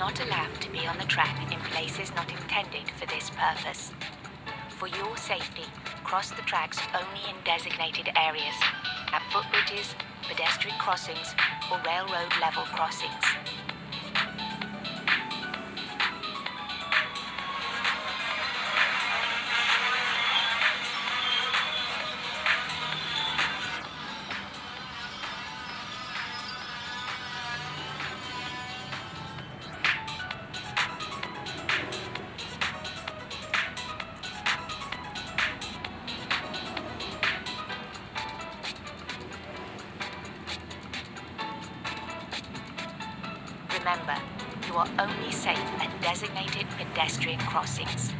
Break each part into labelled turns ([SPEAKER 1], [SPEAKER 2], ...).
[SPEAKER 1] not allowed to be on the track in places not intended for this purpose. For your safety, cross the tracks only in designated areas, at footbridges, pedestrian crossings, or railroad level crossings. Remember, you are only safe at designated pedestrian crossings.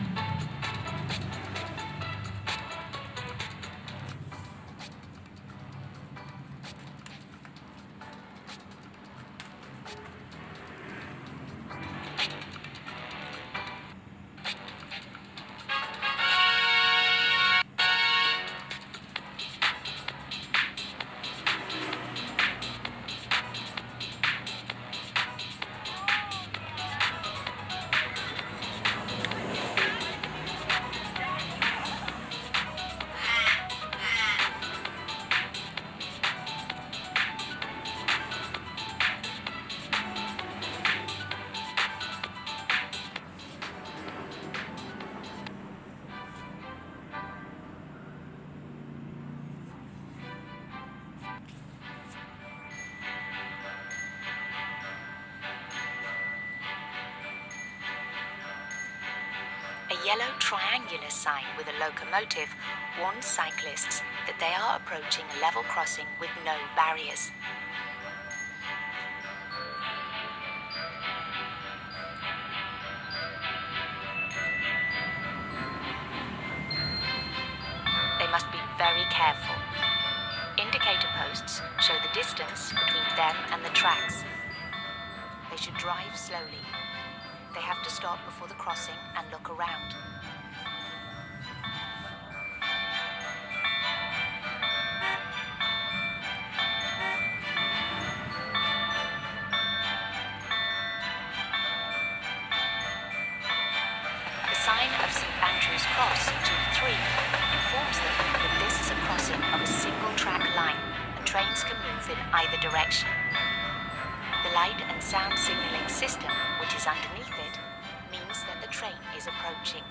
[SPEAKER 1] A yellow triangular sign with a locomotive warns cyclists that they are approaching a level crossing with no barriers. They must be very careful. Indicator posts show the distance between them and the tracks. They should drive slowly. They have to stop before the crossing and look around. The sign of St. Andrew's Cross, G3, informs them that this is a crossing of a single track line and trains can move in either direction. The light and sound signalling system, which is underneath it, means that the train is approaching.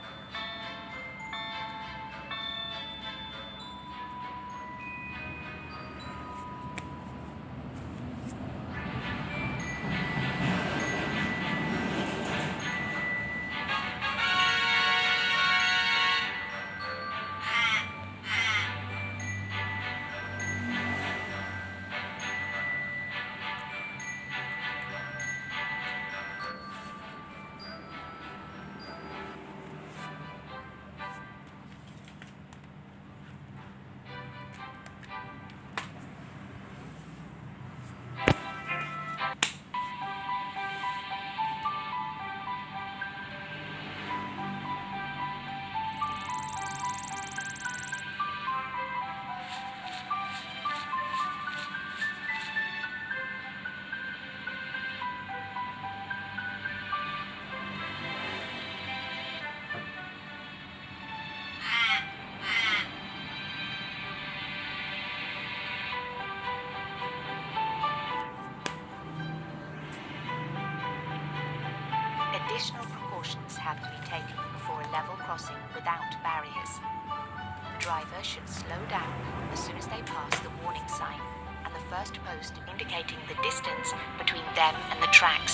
[SPEAKER 1] Additional precautions have to be taken before a level crossing without barriers. The driver should slow down as soon as they pass the warning sign and the first post indicating the distance between them and the tracks.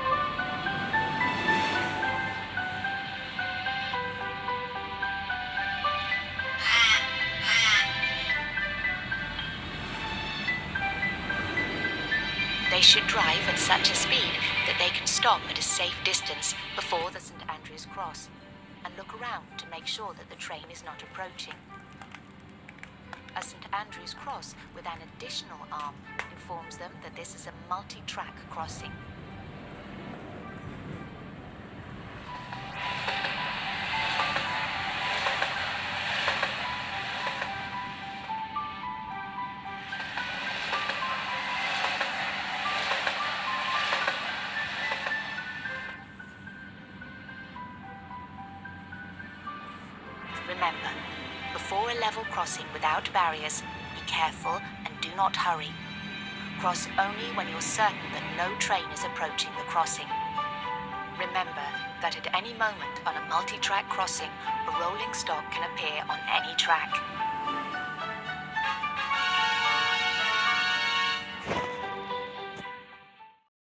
[SPEAKER 1] They should drive at such a speed that they can stop at a safe distance before the St. Andrew's Cross and look around to make sure that the train is not approaching. A St. Andrew's Cross with an additional arm informs them that this is a multi-track crossing. Remember, before a level crossing without barriers, be careful and do not hurry. Cross only when you're certain that no train is approaching the crossing. Remember that at any moment on a multi-track crossing, a rolling stock can appear on any track.